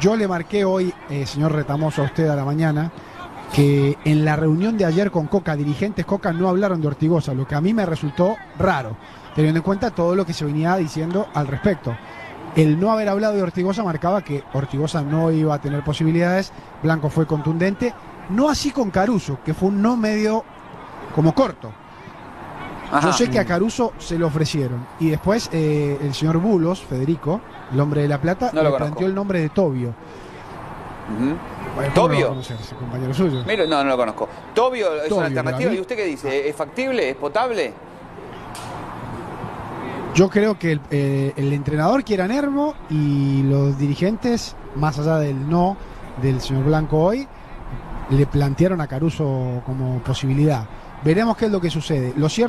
Yo le marqué hoy, señor Retamoso, a usted a la mañana, que en la reunión de ayer con Coca, dirigentes Coca no hablaron de Ortigosa, lo que a mí me resultó raro, teniendo en cuenta todo lo que se venía diciendo al respecto. El no haber hablado de Ortigosa marcaba que Ortigosa no iba a tener posibilidades. Blanco fue contundente, no así con Caruso, que fue un no medio como corto. Ajá. Yo sé que a Caruso se lo ofrecieron y después el señor Bulos, Federico, el hombre de La Plata, No lo le conozco. planteó el nombre de Tobio. Bueno, ¿cómo ¿Tobio? no va a conocer ese compañero suyo? Mire, no lo conozco. Tobio es Tobio, una alternativa. para mí. ¿Y usted qué dice? ¿Es factible? ¿Es potable? Yo creo que el entrenador quiere a Nermo y los dirigentes, más allá del no del señor Blanco hoy, le plantearon a Caruso como posibilidad. Veremos qué es lo que sucede. Lo cierto